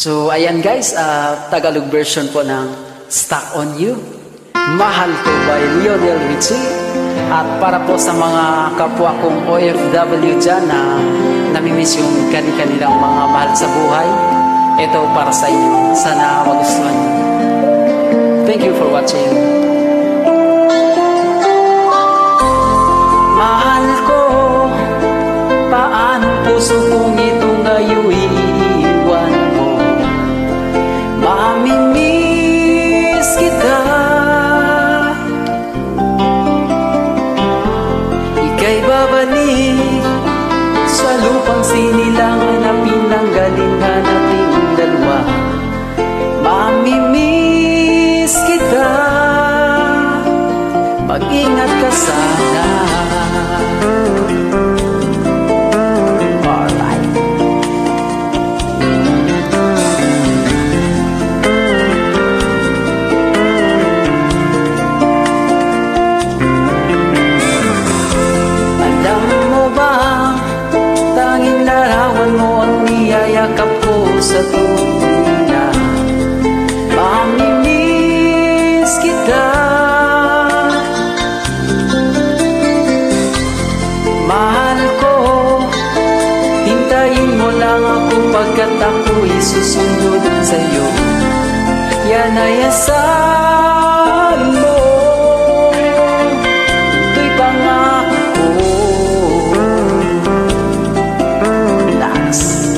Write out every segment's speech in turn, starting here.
So, ayan guys, Tagalog version po ng Stuck on You. Mahal Ko by Lionel Richie. At para po sa mga kapwa kong OFW dyan na namimiss yung kanilang mga mahal sa buhay, ito para sa inyo. Sana magustuhan nyo. Thank you for watching. Mahal ko, paano puso kong ito ngayon iiwan mo? Mamimiss kita. Ika'y babalik sa lupang sinilangan na pinanggalingan nating dalawa. Mamimiss kita, mag-ingat ka sana. Alright. Alam mo ba, tanging larawan mo ang niyayakap ko sa tuwing na mamimiss kita. Mahal ko, hintayin mo lang ako pagkat ako'y susunod sa'yo. Yan ay asahan mo, ito'y pangako. Last.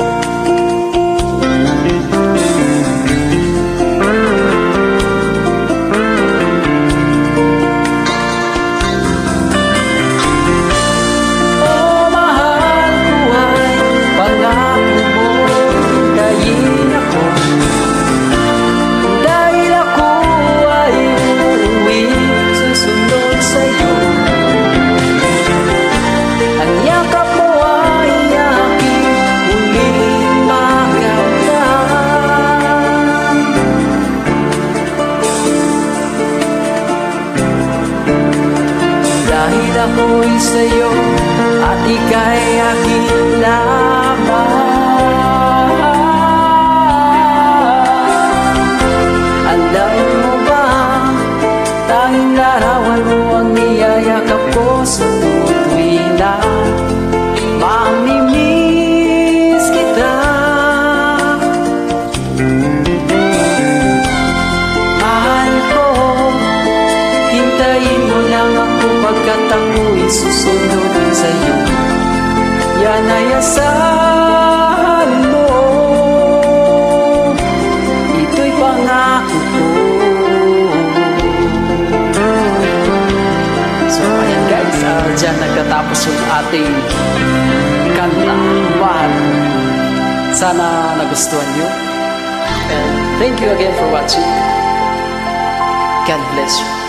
Dahil ako'y sa'yo at ika'y aking lamang. Alam mo ba, tanging larawan mo ang niyayakap ko sa tuwing na mamimiss kita. Mahal ko, hintayin mo lang ako pagkat ako'y susunod sa'yo. Yan ay asahan mo, ito'y pangako ko. So ayan guys, dyan nagtatapos yung ating kanta, Mahal. Sana nagustuhan nyo. And thank you again for watching. God bless you.